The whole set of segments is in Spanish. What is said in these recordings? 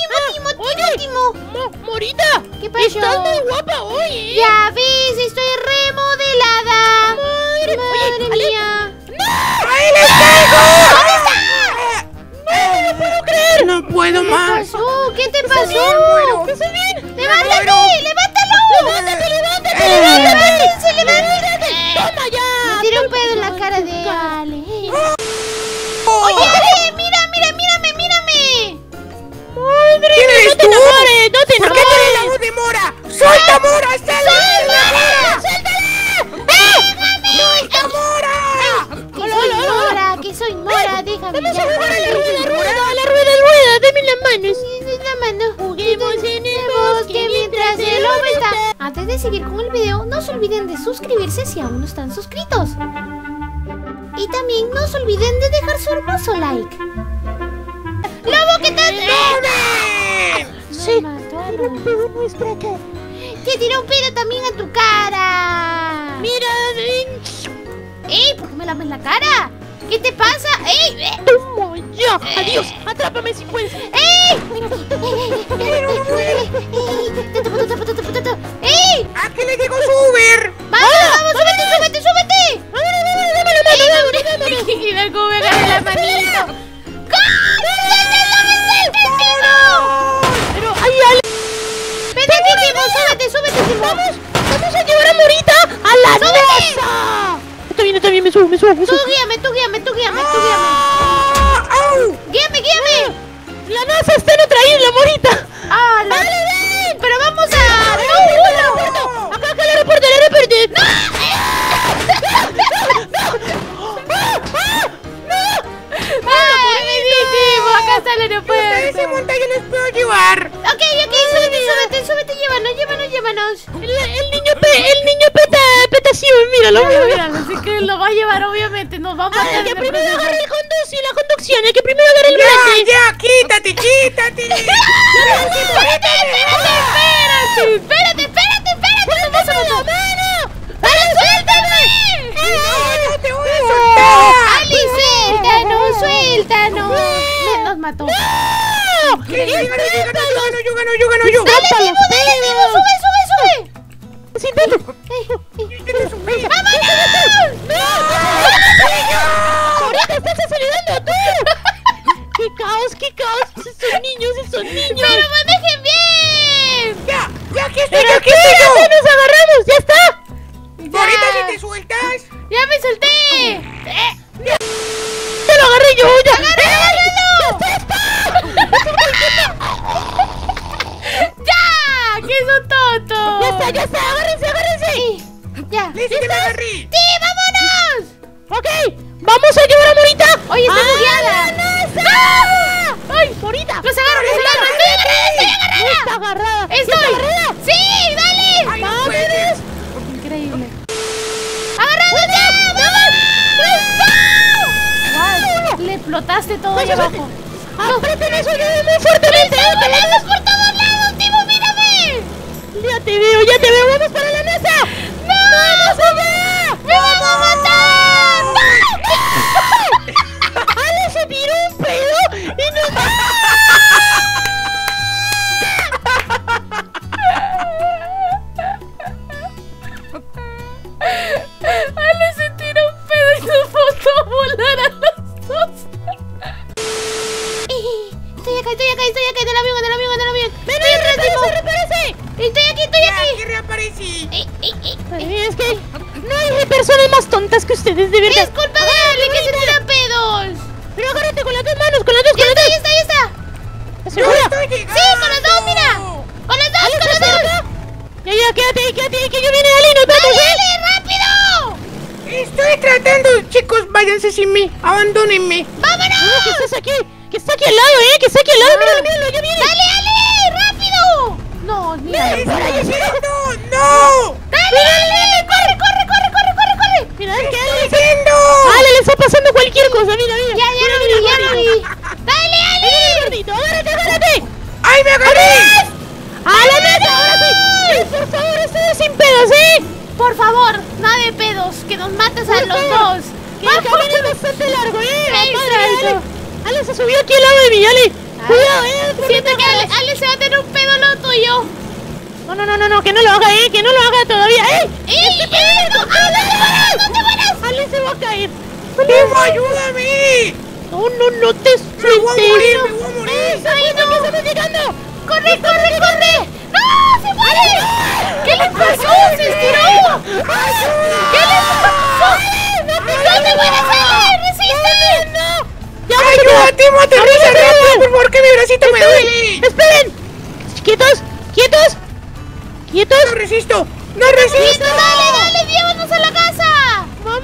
Morita, ¿Qué pasó? estás muy guapa hoy, ¿eh? Ya ves, estoy remodelada. Madre mía. ¡Ahí les caigo! ¿Dónde está? No lo puedo creer. No puedo ¿Qué más. pasó? ¿Qué te Me pasó? muero. ¿Estás bien? ¡Levántate! ¡Levántalo! ¡Levántate! ¡Levántate! ¡Toma ya! Me tiró un pedo en la cara de Ale. Oh. Oye, Ale, mírame. ¡Madre! ¿Quién eres ¡No te tú? enamores! ¡No te ¿Por qué tienes la enamores! voz de Mora? ¡Suelta, Mora! ¡Suéltala! ¡Suelta, Mora! Que soy Mora, déjame ¡Vamos ya. a jugar a la rueda! ¡Dame la mano! La mano. Juguemos en el bosque mientras el hombre está. Antes de seguir con el video, no se olviden de suscribirse si aún no están suscritos. Y también no se olviden de dejar su hermoso like. ¡Lobo, qué tal! Sí. Nuestra cara. Te tiró un pedo también a tu cara. Mira, ¡Ey! ¿Por qué me lames la cara? ¿Qué te pasa? ¡Ey! toma ya. Adiós. Atrápame si puedes. ¡Ey! ¡Ey! ¿A qué le llegó su Uber? ¡Vamos, súbete! Dame la mano. Y ver cómo me agarra la manito. Pero hay algo. ¡Vete aquí, Timo! ¡Súbete, Timo! Vamos a llevar a Morita a la NASA. Está bien, me subo. Tú guíame. ¡Au! ¡Guíame! La NASA está en otra isla, Morita. ¡Ah, Dale, ven. Pero vamos a... ¡No! Acá el aeropuerto. ¡Ay, me di, Timo! Acá está el aeropuerto. Ese monta yo les puedo llevar. Ok, súbete, llévanos. El niño petación, míralo. Así que lo va a llevar, obviamente. Nos vamos a Hay que hacer primero agarrar la conducción. Hay que primero agarrar el volante. Ya, quítate. Espérate. ¡Suéltame! No te voy a soltar. ¡Ali, suéltanos! Nos mató. ¿Qué? Yo gano. ¡Dale, Timo! ¡Sube! Sí, dale. Ahorita estás acelerando tú. ¡Qué caos! Son niños. ¡Pero manejen bien! Ya, aquí estoy Pero yo. ya nos agarramos, ya está. Ahorita si te sueltas. ¡Ya me solté! Ya lo agarré yo, ya. ¡Ya! ¡Que es un tonto! Ya está, agárrense. ¡Ya! Listo, que me agarré. ¡Sí, vámonos! Ok, vamos a llevar a Morita. ¡Oye, está bugueada! ¡Ah! ¡Ay, Morita! ¡Los agarro! Está agarrada. ¡Estoy! ¡Sí, dale! Ay, no puedes. Increíble. ¡Agarrados ya! ¡Vamos! ¡Wow! Le explotaste todo ahí abajo. ¡Aprieten eso muy fuertemente! ¡Volamos por todos lados, Timo! ¡Mírame! Ya te veo. ¡Vamos para la NASA! ¡No! ¡Vamos allá! ¡Me van a matar! ¡Ale se tiró un pedo y nos... Ale se tiró un pedo y nos botó a volar a los dos. Estoy acá, del avión. ¡Ven, reaparece! Estoy aquí. Ya, que reaparecí. Es que no hay personas más tontas que ustedes, de verdad. Es culpa de Ale que se tira pedos. Pero agárrate con las dos manos, con las dos. Ya está. ¿Estás segura? Estoy llegando. Sí, con los dos, mira. Con los dos. Ya, quédate ahí, que ya viene Ali, nos vamos, ¡Ale, rápido! Estoy tratando, chicos, váyanse sin mí, abandónenme. ¡Vámonos! Que estás aquí, que está aquí al lado, que está aquí al lado, míralo, ya viene. ¡Dale, Ale! ¡Rápido! No, mira. ¡No! ¡Dale! ¡Corre! Mira, es que ¡Estoy yendo! Ale le está pasando cualquier cosa, mira. Ya lo vi. ¡Dale, Ale! Gordito, agárrate. ¡Ay, me agarré! ¡A la mesa, ahora sí! Por favor, ustedes sin pedos, Por favor, nada de pedos, que nos mates a los dos. Que el camino es bastante largo, Exacto. Ale se subió aquí al lado de mí, Ale. Cuidado, Siento que Ale se va a tener un pedo lo tuyo. No, que no lo haga, que no lo haga todavía, ¡Ey! ¡No! ¡Ale, no te mueras! Ale se va a caer. ¡Timo, ayúdame! No te sueltes. ¡Me voy a morir, me voy a morir! ¡Ay, no! ¡Que estamos llegando! ¡Corre! ¡No! ¡Se muere! ¿Qué le pasó? ¡Se estiró! ¿Qué le pasó? ¡No te mueras, Ale! ¡Resiste! ¡Ayuda, Timo! ¡Aterriza rápido, por favor, que mi bracito me duele! ¡Esperen! ¡Quietos! ¡No resisto! ¡No resisto! ¡Dale! ¡Llévanos a la casa! ¡Vamos!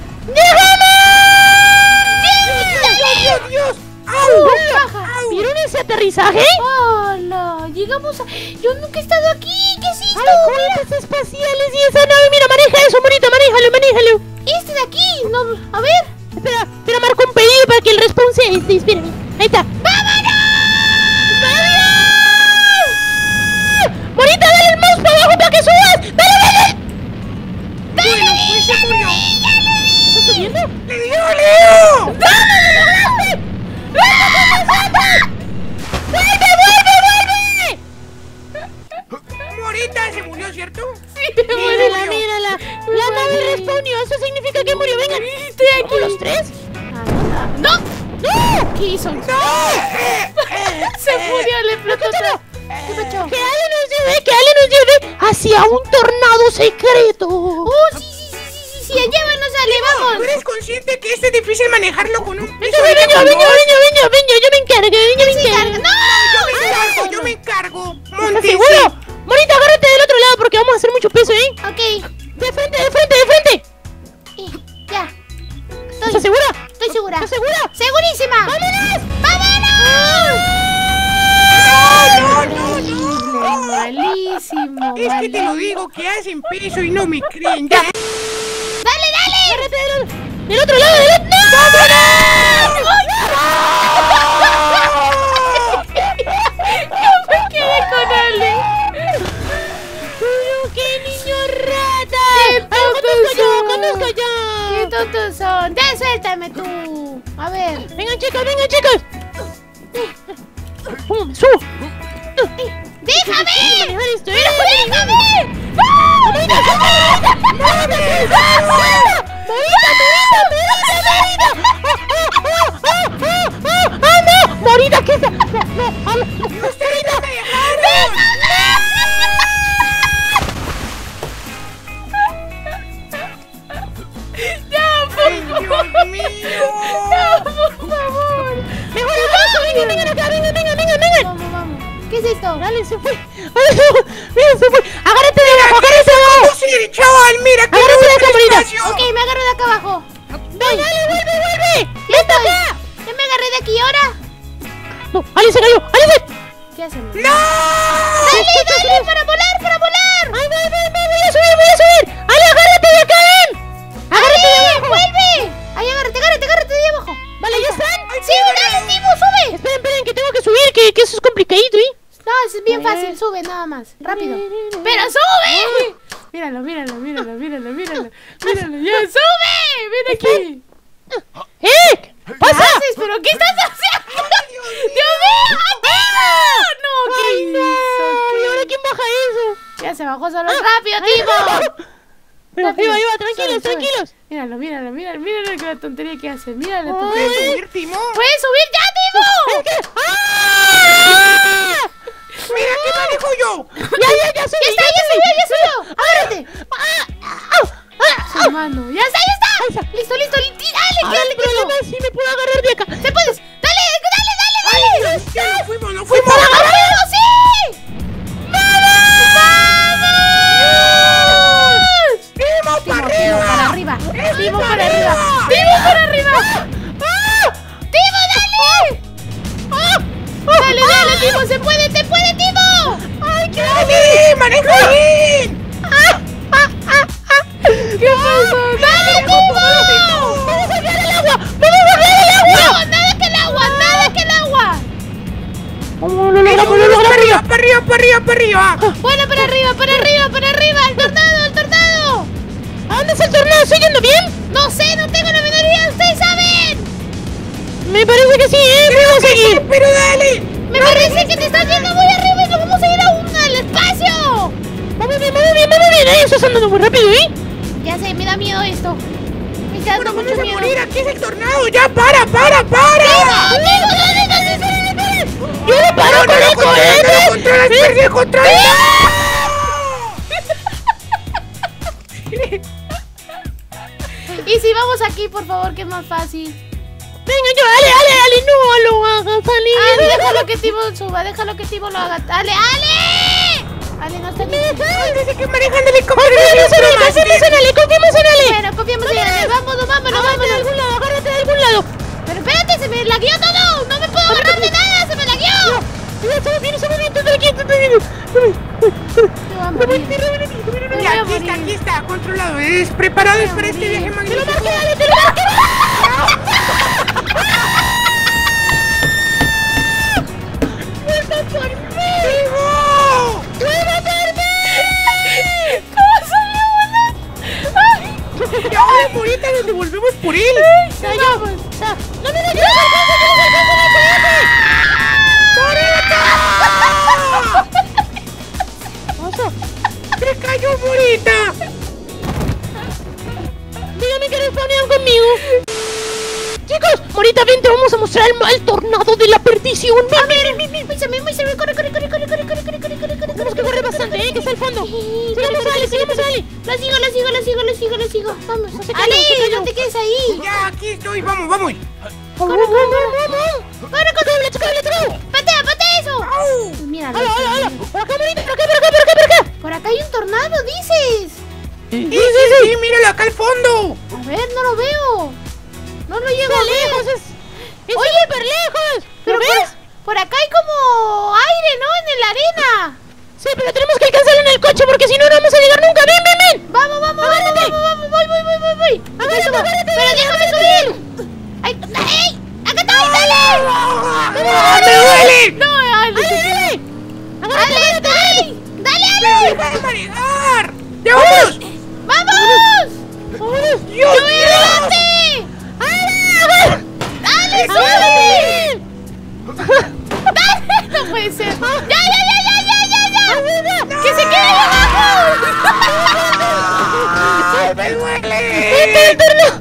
¡Dios! ¡Au! ¡Baja! ¿Vieron ese aterrizaje? ¡Hola! Llegamos a... Yo nunca he estado aquí. ¿Qué es esto? Cohetes espaciales y esa nave. Mira, maneja eso, bonito, manéjalo. Este de aquí. No, a ver. Espera, marco un pedido para que el respawn sea este. Espérame. Ahí está. Bonita, dale el mouse para abajo para que subas. Dale. Bueno, pues se murió. ¿Estás subiendo? ¡Le dio, Leo! ¡Vuelve! Morita se murió, ¿cierto? Mírala. La nave respawnió. Eso significa que murió. Venga. Estoy aquí. ¿Los tres? ¡No! ¡No! ¿Qué hizo? ¡No! Se murió, le explotó todo. ¿Qué pasó? Que Ale nos lleve hacia un tornado secreto. ¡Oh, sí! ¡Llévanos, Ale! ¿Tú ¡Vamos! eres consciente que es difícil manejarlo con un piso Venga, de yo me encargo. ¡No! Yo me encargo. ¿Estás Monty, seguro? Morita, agárrate del otro lado porque vamos a hacer mucho peso, Ok. De frente. Ya. ¿Estás segura? Estoy segura. ¿Estás segura? ¡Segurísima! ¡Vámonos! No. Malísimo. Es que te lo digo, que hacen peso y no me creen. Ya. ¡Dale! Agárrate del otro lado. Yo me quedé con Ale. ¡Pero qué niño rata! ¡Conduzco yo! ¡Qué tontos son! ¡Ya suéltame tú! A ver. Vengan, chicos. ¿Cómo me subo? ¡Déjame! Manejar esto, ¡Déjame! ¡Morita, qué es eso! ¡Ustedes no me dejaron! ¡Ay, Dios mío! ¡Por favor! ¡Mejor abrazo! ¡Vengan acá! Vamos. ¿Qué es esto? Dale, se fue. Mira, se fue. Agárrate de abajo, Sí, chaval, mira que Agárrate de acá, no Morita. espacio. Ok, me agarro de acá abajo. Dale, vuelve. ¡Ya estoy! ¡Ya me agarré de aquí ahora! No, Ale se cayó. ¿Qué hacemos? ¡No! ¡Dale! ¡Para volar! Ay, voy a subir. Ale, agárrate de acá, Agárrate de abajo. ¡Vuelve! Ahí, agárrate de abajo. Vale, ¿ya están? ¡Sí, dale, Timo, sube! Esperen, que tengo que subir, que eso es complicadito, No, eso es bien fácil, sube nada más, rápido. ¡Pero sube! Míralo. ¡Ya sube! ¡Ven aquí! ¿Qué ¿Qué pasa? haces? ¿Pero qué estás haciendo? ¡Dios mío! ¡No! ¿Qué Ay, no. ¿Y hizo? ahora quién baja eso? Ya se bajó solo rápido, Timo. Ahí va, Sube. tranquilos. Míralo que la tontería que hace. Míralo la ¿Puedes tontería. subir, Timo? ¡Puedes subir ya, Timo! ¡Ah! ¡Mira que manejo yo! Ya subí. ¡Ya subió! ¡Agárrate! Su mano. ¡Ya está! ¡Listo! ¡Dale! El problema es si me puedo agarrar de acá. ¡Te puedes! ¡Dale! ¡Ya nos fuimos! ¡Vamos, sí! ¡Timo, para arriba! ¡Timo para arriba! ¡Timo, dale! ¡Dale, Timo! ¡Se puede! ¡Te puede, Timo! ¡Ay, qué ¡Dale! ¡Manejo bien! ¿Qué pasó? ¡Dale, Timo! ¡Vamos a sacar el agua! ¡No! ¡Nada que el agua! ¡Lo logramos! ¡Para arriba! ¡Bueno, para arriba! ¡El tornado! ¿A dónde está el tornado? ¿Estoy yendo bien? No sé, no tengo la menor idea. ¡Ustedes saben! Me parece que sí, vamos a seguir. Pero dale. Me parece que te estás yendo muy arriba y nos vamos a ir al espacio. Vamos bien. Estás andando muy rápido, ¿eh? Ya sé, me da miedo esto. Me está dando Bueno, mucho vamos a miedo. morir. Aquí es el tornado. Ya, para. ¡Amigo! ¿Dónde estás? ¡Yo le paro con el cohete! ¡No controlas! ¡Perdí el control! Y si vamos aquí, por favor, que es más fácil. Venga, Ale, no lo hagas, Ale. Déjalo que Timo suba, déjalo que Timo lo haga. ¡Ale! Ale, no está bien. Dice que manejan el helicóptero. Confiemos en Ale. Bueno, confiamos en Ale. Vámonos. Agárrate de algún lado. Pero espérate, se me lagueó todo. No me puedo agarrar de nada, se me lagueó. Estamos bien, tranquilo. Me voy a morir. Ya, aquí está, controlado. Es preparado para este viaje magnífico. Te lo marqué. Y ahora ahorita nos devolvemos por él. No me lo lleves, ¡Se cayó Morita! Dígame que respawnean conmigo. Chicos, Morita, ven, te vamos a mostrar el tornado de la perdición. Ven. Muéstrame, corre. Tenemos que correr bastante, que está al fondo. Sigamos a Ale. Lo sigo. Vamos. se cayó, Ale, no te quedes ahí. Ya, aquí estoy, vamos. Corre. Let's go. Patea eso. ¡Au! Mira, Hola. Por acá, Morita, por acá. por acá hay un tornado, dices. Sí, míralo acá al fondo. A ver, no lo veo. No lo llego Está a ver. lejos, es Oye, súper lejos. Pero ¿Lo ves? por acá hay como aire, ¿no? En la arena. Sí, pero tenemos que alcanzarlo en el coche porque si no, no vamos a llegar nunca. Ven. Vamos. Voy. Agárrate. Pero déjame subir. ¡Ay! ¡Acá está! ¡Me duele! ¡No, Ale! Agárrate. ¡Dale! ¡Deja de manejar! ¡Ya vámonos! ¡Vamos! ¡Dios mío! ¡Adelante! ¡Dale, sube! ¡Dale! No puede ser. ¡Ya! ¡Que se quede ahí abajo! ¡Ay, me duele!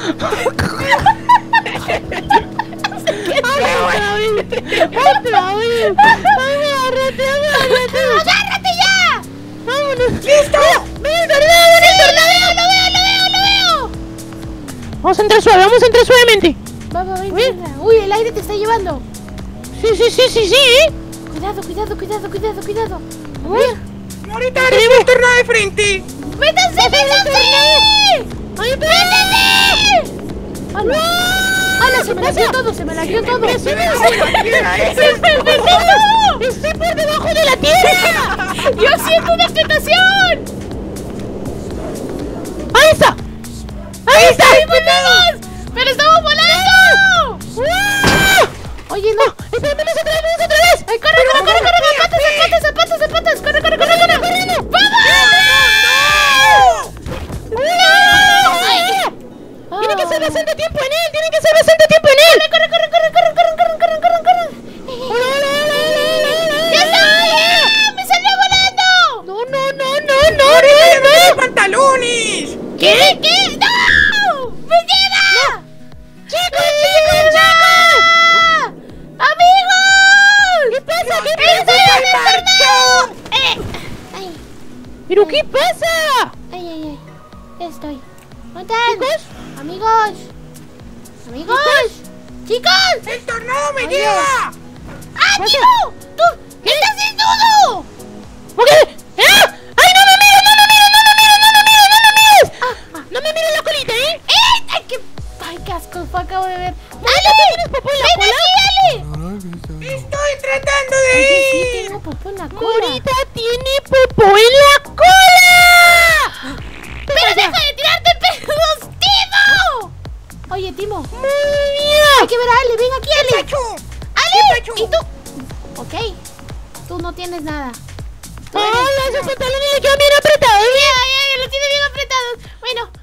Otra vez. Agárrate. ¡Agárrate ya! Vámonos. ¡Listo! ¡Ven el tornado! ¡Lo veo! Vamos a entrar suavemente. Vamos, ven. Uy, el aire te está llevando. Sí, ¿eh? Cuidado. A ver. Ahorita haré el tornado de frente. ¡Métanse! ¡Ay, ¡Métanse! ¡Hala! Se me laqueó todo. ¡Estoy por debajo de la tierra! ¡Yo siento una explotación! ¡Ahí está! ¡Ahí volamos! ¡Pero estamos volando! Oye, no. ¡Espérame, vamos otra vez! ¡Ay, corre! ¡Zapatos! ¡Corre! ¡Vamos! Tiene que ser bastante tiempo en él. ¡Corre! ¡Ya está! ¡Me salió volando! ¡No! ¡Pantalones! ¿Qué? ¡No! ¡Me lleva! ¡Chicos! ¡Amigos! ¿Qué pasa? ¡Estoy en el tornado! ¡Ay! ¿Pero qué pasa? ¡Ay! Estoy. ¿Dónde están? ¡Amigos! ¡Chicos! ¡El tornado me Ay, lleva! ¡Ah, Timo! ¡Tú! ¡Estás desnudo! ¿Por qué? ¡Ah! ¡Ay, no me mires! No me mires la colita, ¿eh? ¡Ay, qué asco! Acabo de ver. ¿Tienes popó en la ¡Ven cola? aquí, Ale! ¡Estoy tratando de Oye, sí, ir! tengo popó en la cola. Morita tiene popó en la cola. ¡Pero deja de tirarte pedos, Timo! Oye, Timo, Mira. hay que ver a Ale. Ven aquí, Ale. ¡Pacho! ¡Ale! Pacho? ¿Y tú? Ok. Tú no tienes nada. Tú Hola, eres- esos pantalones le quedan bien apretados. Ay, lo tiene bien apretado. Bueno,